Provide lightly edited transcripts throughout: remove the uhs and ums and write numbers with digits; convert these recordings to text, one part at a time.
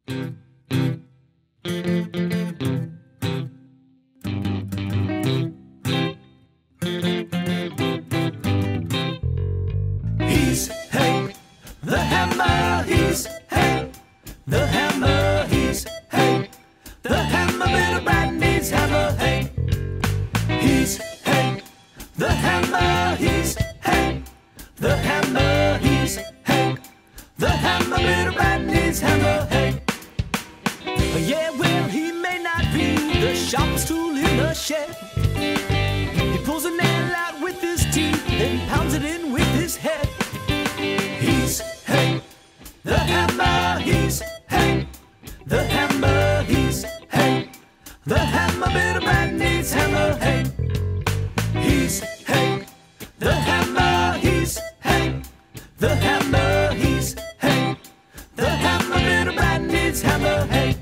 He's Hank, the hammer. He's Hank, the hammer. He's Hank, the hammer. Little man needs hammer. Hank. He's Hank, the hammer. He's Hank, the hammer. He's Hank, the hammer. Little man needs hammer. Hank. Yeah, well, he may not be the sharpest tool in the shed. He pulls a nail out with his teeth and pounds it in with his head. He's Hank, the hammer. He's Hank, the hammer. He's Hank, the hammer. Little man needs hammer. Hank. He's Hank, the hammer. He's Hank, the hammer. He's Hank, the hammer. Little man needs hammer. Hank.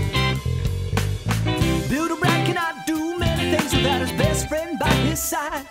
Without his best friend by his side.